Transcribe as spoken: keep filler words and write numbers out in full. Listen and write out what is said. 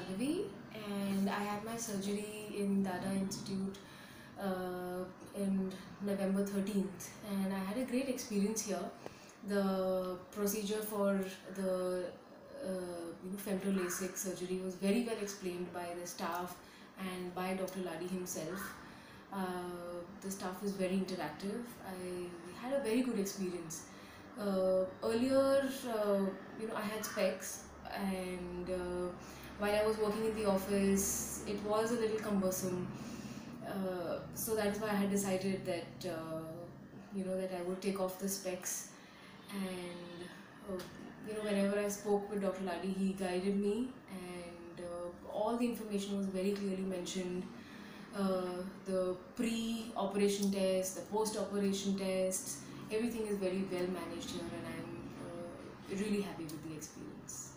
Shalavi, and I had my surgery in Dada Institute uh, in November thirteenth, and I had a great experience here. The procedure for the uh, you know, femoral LASIK surgery was very well explained by the staff and by Doctor Ladi himself. Uh, the staff was very interactive. I had a very good experience. Uh, earlier, uh, you know, I had specs, and uh, while I was working in the office, it was a little cumbersome. Uh, so that is why I had decided that uh, you know that I would take off the specs, and uh, you know whenever I spoke with Doctor Ladi, he guided me, and uh, all the information was very clearly mentioned. Uh, the pre-operation tests, the post-operation tests, everything is very well managed here, and I'm uh, really happy with the experience.